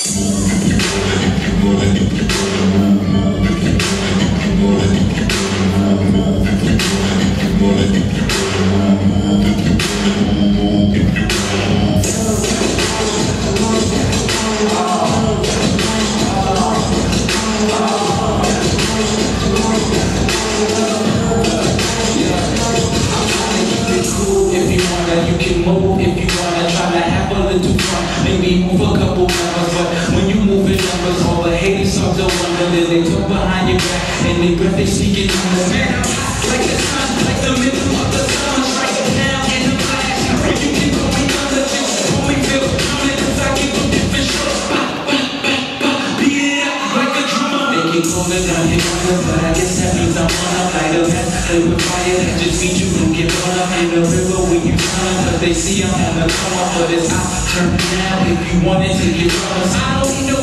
You can move if you wanna try to have a little fun. Maybe move a couple numbers, but when you move in numbers, all the haters start to wonder. Then they talk behind your back and they breath they speak in numbers. Man, I'm hot like the sun, like the middle of the summer, right now in the flash. You can call me under, just call me Phil. Cause I give them different shows. Beat it up like a drummer. Make it colder down here, but I guess that means I'm on up. Light a match, play with fire, that just means you gon' get burned up in the river when you turn. Cause they see I'm on the come up, but it's out. Turn it down if you want it to get drunk. I don't need no